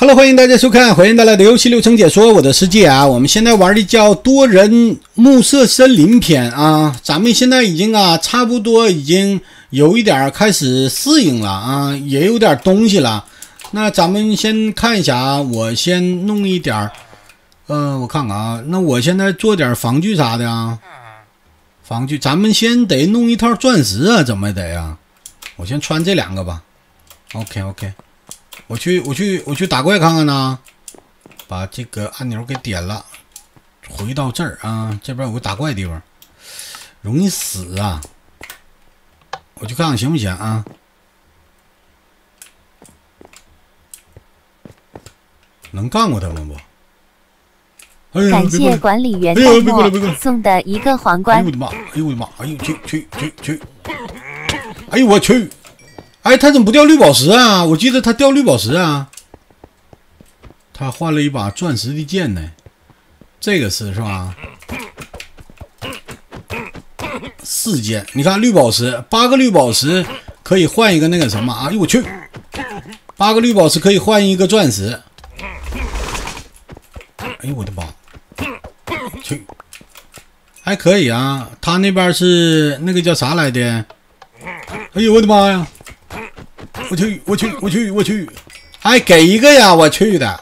Hello， 欢迎大家收看，欢迎大家的游戏流程解说我的世界啊！我们现在玩的叫多人暮色森林篇啊，咱们现在已经差不多已经有一点开始适应了啊，也有点东西了。那咱们先看一下啊，我先弄一点我看看啊，那我现在做点防具啥的啊，防具咱们先得弄一套钻石啊，怎么得呀？我先穿这两个吧。OK。我去打怪看看呢，把这个按钮给点了，回到这儿啊，这边有个打怪地方，容易死啊！我去看看行不行啊？能干过他们不？哎呀， 感谢管理员戴墨送的一个皇冠。 哎呦我的妈！哎呦我的妈！哎呦去！哎呦我去！哎，他怎么不掉绿宝石啊？我记得他掉绿宝石啊。他换了一把钻石的剑呢，这个是吧？4件，你看绿宝石，8个绿宝石可以换一个那个什么啊？哎呦我去，8个绿宝石可以换一个钻石。哎呦我的妈！去，还可以啊。他那边是那个叫啥来的？哎呦我的妈呀！我去！还给一个呀！我去的。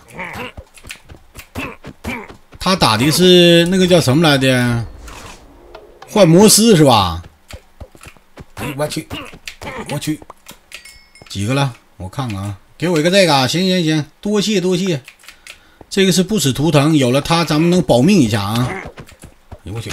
他打的是那个叫什么来的？幻魔师是吧？哎，我去，几个了？我看看啊，给我一个这个，行，多谢。这个是不死图腾，有了它，咱们能保命一下啊！哎，我去！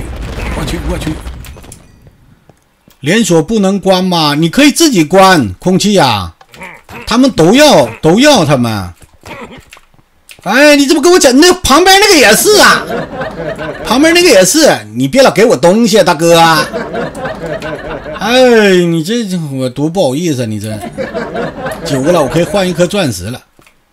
连锁不能关吗？你可以自己关，空气呀，他们都要他们。哎，你怎么跟我讲？那旁边那个也是啊，旁边那个也是，你别老给我东西，大哥。哎，你这我多不好意思啊，你这9个了，我可以换一颗钻石了。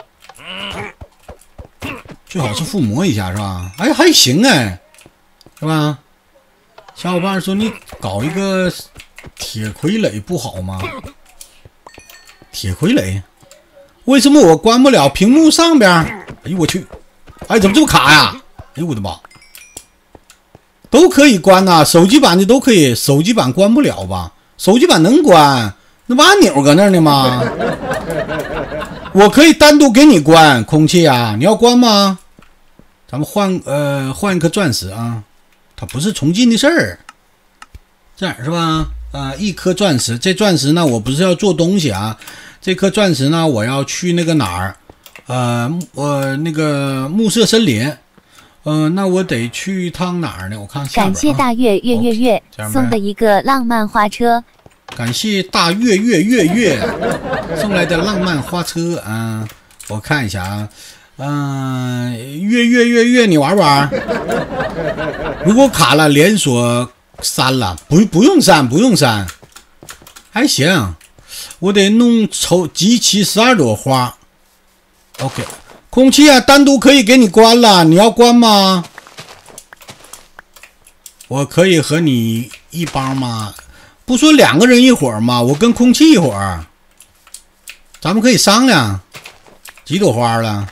最好是附魔一下是吧？哎，还行哎，是吧？小伙伴说你搞一个铁傀儡不好吗？铁傀儡为什么我关不了屏幕上边？哎呦我去！哎，怎么这么卡呀？哎呦我的妈！都可以关呐，手机版的都可以，手机版关不了吧？手机版能关，那不按钮搁那儿呢吗？我可以单独给你关，空气啊，你要关吗？咱们换一颗钻石啊。它不是重进的事儿，这样是吧？一颗钻石，这钻石呢，我不是要做东西啊，这颗钻石呢，我要去那个哪儿？那个暮色森林，那我得去一趟哪儿呢？我看下边感谢大月送的一个浪漫花车， 感谢大月送来的浪漫花车啊，我看一下啊。月，你玩不玩？如果卡了，连锁删了，不用删，还行。我得弄集齐12朵花。OK， 空气啊，单独可以给你关了，你要关吗？我可以和你一帮吗？不说2个人一伙儿吗？我跟空气一伙儿，咱们可以商量。几朵花了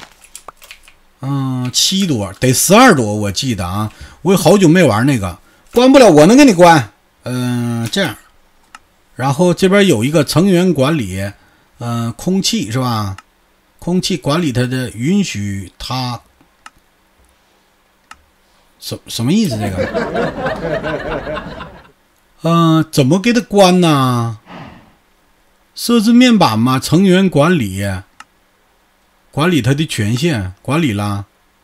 ？7朵，得12朵，我记得啊，我好久没玩那个，关不了，我能给你关。这样，然后这边有一个成员管理，空气是吧？空气管理它的，允许它，什么意思这个？怎么给它关呢？设置面板吗？成员管理。管理他的权限，管理啦。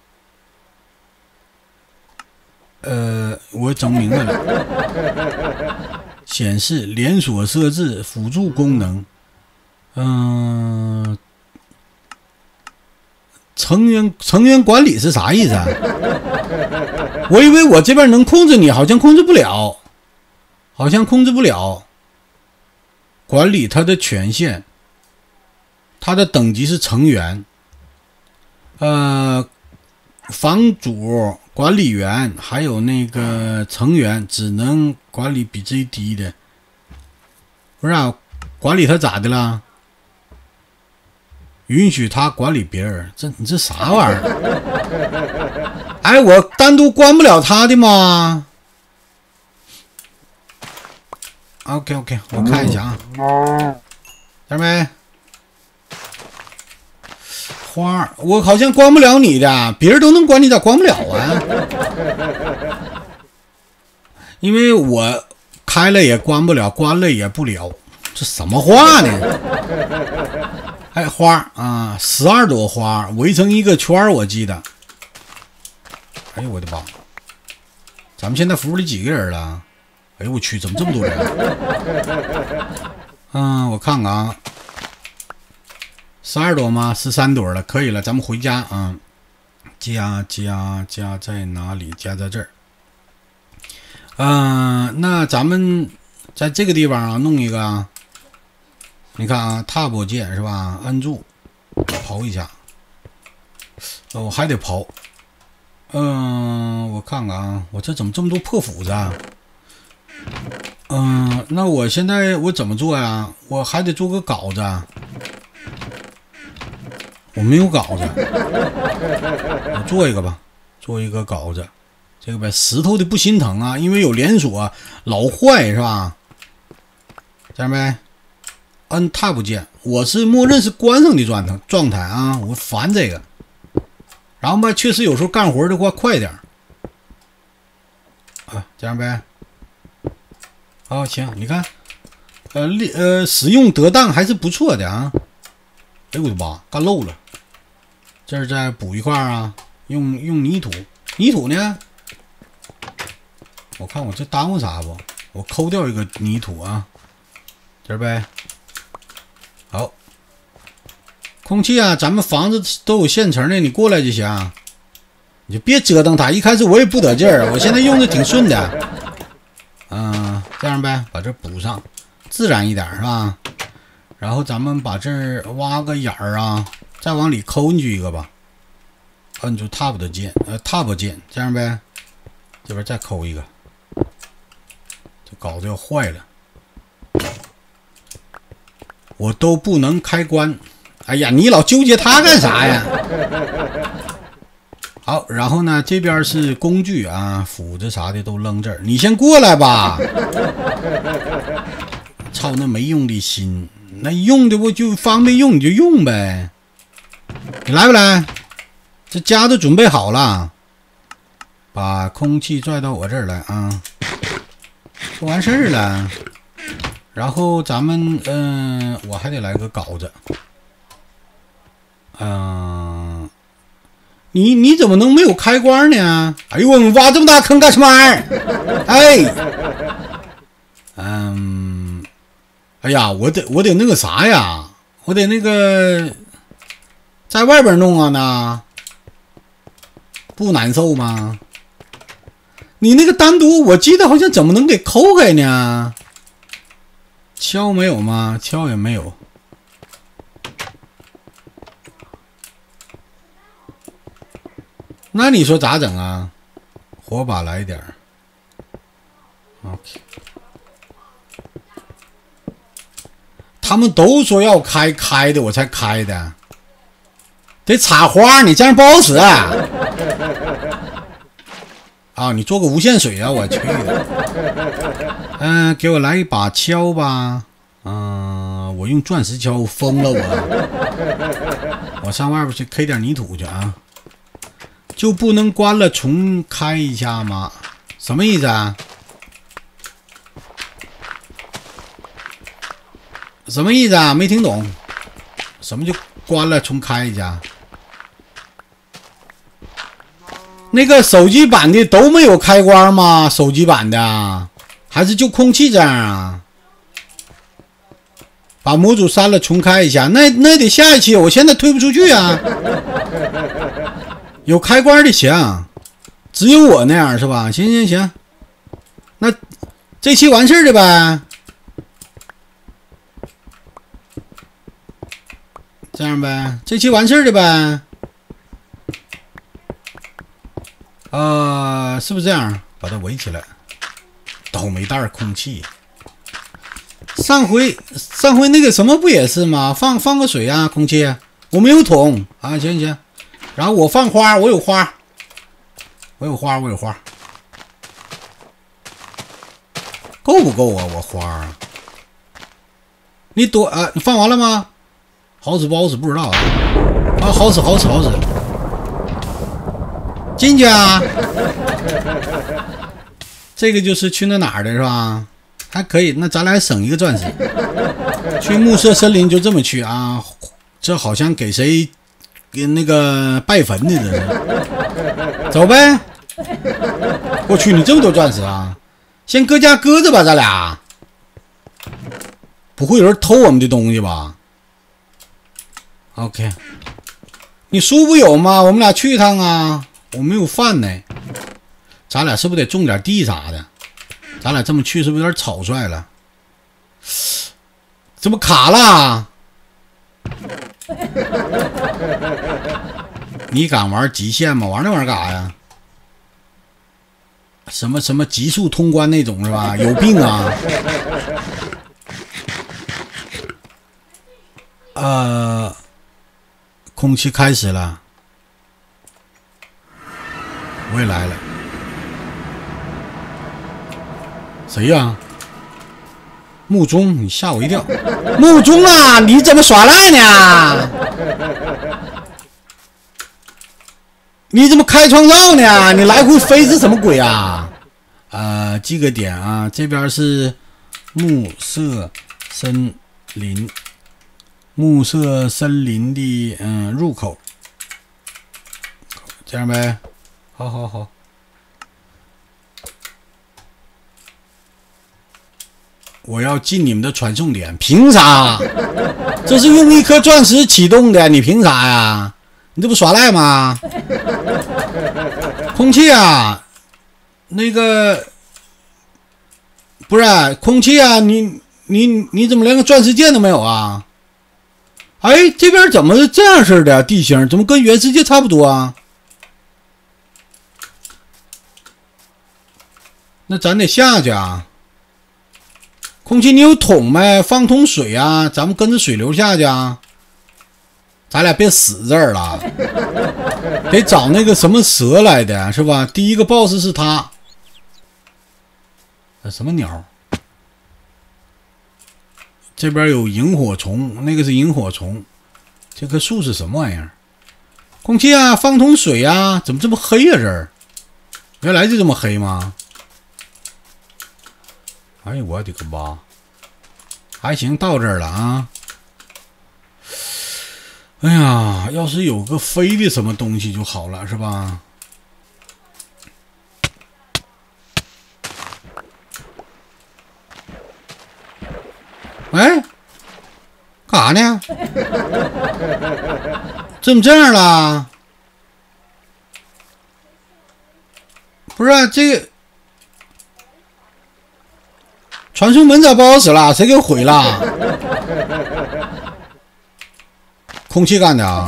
我整明白了。显示连锁设置辅助功能。成员管理是啥意思啊？我以为我这边能控制你，好像控制不了。管理他的权限，他的等级是成员。房主、管理员还有那个成员只能管理比自己低的。不是啊，管理他咋的了？ 允许他管理别人，你这啥玩意儿？哎，我单独关不了他的吗 ？OK， 我看一下啊，见没？花，我好像关不了你的，别人都能关，你咋关不了啊？因为我开了也关不了，关了也不了，这什么话呢？哎，花啊，12朵花围成一个圈，我记得。哎呦我的妈！咱们现在服务里几个人了？哎呦我去，怎么这么多人？我看看啊，12朵吗？13朵了，可以了，咱们回家啊。加在哪里？加在这儿。那咱们在这个地方啊弄一个啊。你看啊 ，Tab 键是吧？按住，刨一下。我还得刨。我看看啊，我这怎么这么多破斧子啊？那我现在我怎么做呀？我还得做个镐子。我没有镐子，我做一个吧，做一个镐子。这个呗，石头的不心疼啊，因为有连锁，老坏是吧？这样呗。按 Tab 键，我是默认是关上的状态啊，我烦这个。然后吧，确实有时候干活的话快点这样呗。好，行，你看，使用得当还是不错的啊。哎我的妈，干漏了，这儿再补一块啊，用泥土，泥土呢？我看我这耽误啥不？我抠掉一个泥土啊，这儿呗。好，空气啊，咱们房子都有现成的，你过来就行，你就别折腾它。一开始我也不得劲儿，我现在用的挺顺的。这样呗，把这补上，自然一点是吧？然后咱们把这儿挖个眼儿啊，再往里抠进去一个吧。按住 Tab 的键，Tab 键，这样呗。这边再抠一个，这镐子要坏了。我都不能开关，哎呀，你老纠结它干啥呀？好，然后呢，这边是工具啊，斧子啥的都扔这儿。你先过来吧。操，那没用的心，那用的不就方便用你就用呗。你来不来？这家都准备好了，把空气拽到我这儿来啊。说完事儿了。然后咱们我还得来个镐子。你怎么能没有开关呢？哎呦，我挖这么大坑干什么玩意儿？哎呀，我得那个啥呀，我得那个在外边弄啊呢，不难受吗？你那个单独，我记得好像怎么能给抠开呢？锹没有吗？锹也没有。那你说咋整啊？火把来一点 OK。他们都说要开的，我才开的。得插花，你这样不好使啊！你做个无限水啊！我去的。给我来一把锹吧。我用钻石锹疯了我上外边去 K 点泥土去啊。就不能关了重开一下吗？什么意思啊？什么意思啊？没听懂。什么就关了重开一下？那个手机版的都没有开关吗？手机版的还是就空气这样啊？把模组删了重开一下，那得下一期，我现在推不出去啊。有开关的行，只有我那样是吧？行，那这期完事儿了呗？这样呗，这期完事儿了呗？是不是这样？把它围起来，倒霉蛋空气。上回那个什么不也是吗？放个水啊，空气， 我没有桶啊，行行。然后我放花，我有花，我有花，我有花，够不够啊？我花啊，你多啊？你放完了吗？好使不好使不知道啊。啊，好使好使好使。进去啊！这个就是去那哪儿的是吧？还可以，那咱俩省一个钻石。去暮色森林就这么去啊？这好像给谁给那个拜坟的这是。走呗。我去，你这么多钻石啊！先搁家搁着吧，咱俩。不会有人偷我们的东西吧 ？OK。你书不有吗？我们俩去一趟啊！我没有饭呢。咱俩是不是得种点地啥的？咱俩这么去是不是有点草率了？怎么卡了？你敢玩极限吗？玩那玩意儿干啥呀？什么什么极速通关那种是吧？有病啊！空气开始了，我也来了。谁呀？木钟，你吓我一跳！木钟啊，你怎么耍赖呢？你怎么开创造呢？你来回飞是什么鬼啊？记个点啊，这边是暮色森林，暮色森林的入口，这样呗。好好好。我要进你们的传送点，凭啥？这是用一颗钻石启动的，你凭啥呀？你这不耍赖吗？空气啊，那个不是空气啊，你怎么连个钻石剑都没有啊？哎，这边怎么是这样式的地形？怎么跟原世界差不多啊？那咱得下去啊。空气，你有桶没？放桶水啊，咱们跟着水流下去啊。咱俩别死这儿了，得找那个什么蛇来的是吧？第一个 boss 是他。什么鸟？这边有萤火虫，那个是萤火虫。这棵树是什么玩意儿？空气啊，放桶水啊，怎么这么黑啊？这儿原来就这么黑吗？哎呦我的个妈！还行，到这儿了啊！哎呀，要是有个飞的什么东西就好了，是吧？哎，干啥呢？怎么这样了？不是、啊、这个。传送门咋不好使了？谁给毁了？空气干的啊！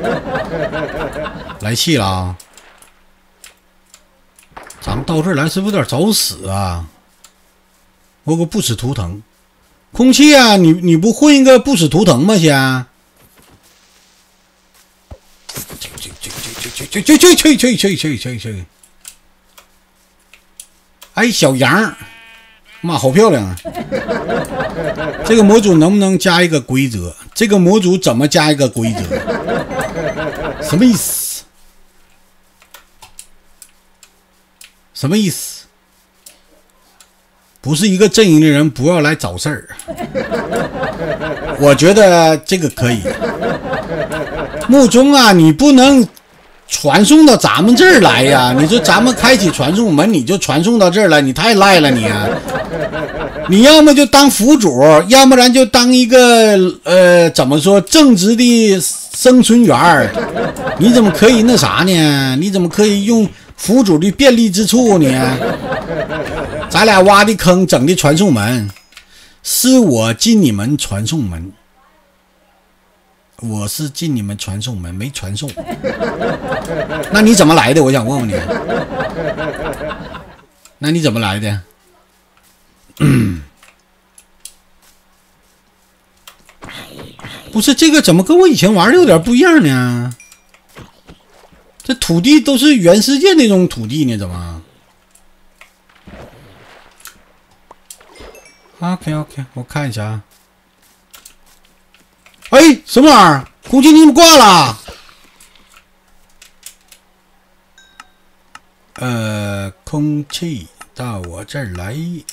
来气了啊！咱们到这儿来是不是有点找死啊？我个不死图腾，空气啊！你不混一个不死图腾吗？先。去！哎，小羊。妈，好漂亮啊！这个模组能不能加一个规则？这个模组怎么加一个规则？什么意思？什么意思？不是一个阵营的人不要来找事儿。我觉得这个可以。木钟啊，你不能传送到咱们这儿来呀！你说咱们开启传送门，你就传送到这儿来，你太赖了你啊！你要么就当辅助，要不然就当一个怎么说正直的生存员。你怎么可以那啥呢？你怎么可以用辅助的便利之处呢？咱俩挖的坑整的传送门，是我进你们传送门。我是进你们传送门，没传送。那你怎么来的？我想问问你。那你怎么来的？不不是这个怎么跟我以前玩的有点不一样呢？这土地都是原世界那种土地呢，怎么 ？OK， 我看一下啊。哎，什么玩意儿？空气你怎么挂了？空气到我这儿来。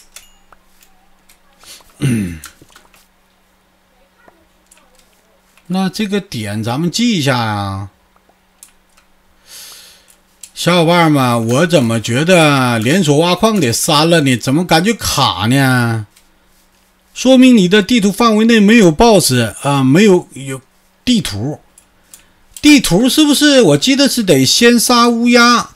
那这个点咱们记一下呀。小伙伴们，我怎么觉得连锁挖矿得删了呢？怎么感觉卡呢？说明你的地图范围内没有 BOSS 啊，没有地图。地图是不是？我记得是得先杀乌鸦，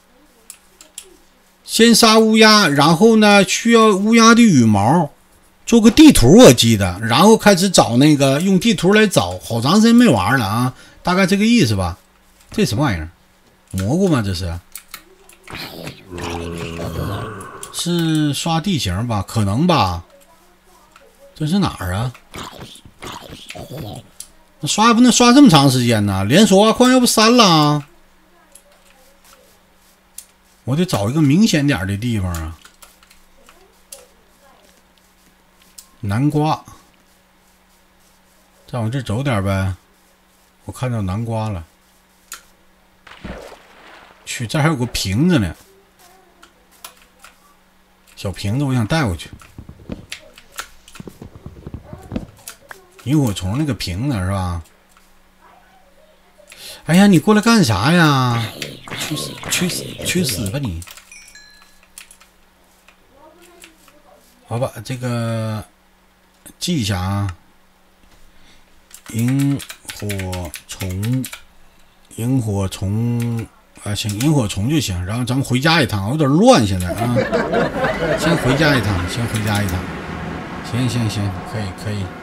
然后呢需要乌鸦的羽毛，做个地图我记得，然后开始找那个用地图来找。好长时间没玩了啊，大概这个意思吧。这什么玩意儿？蘑菇吗？这是刷地形吧？可能吧。这是哪儿啊？刷也不能刷这么长时间呢。连锁挖矿要不删了啊？我得找一个明显点的地方啊。南瓜，再往这走点呗。我看到南瓜了。去，这还有个瓶子呢，小瓶子，我想带回去。萤火虫那个瓶子是吧？哎呀，你过来干啥呀？去死吧你！好吧，这个记一下啊。萤火虫啊，行，萤火虫就行。然后咱们回家一趟，有点乱现在啊。先回家一趟。行，可以，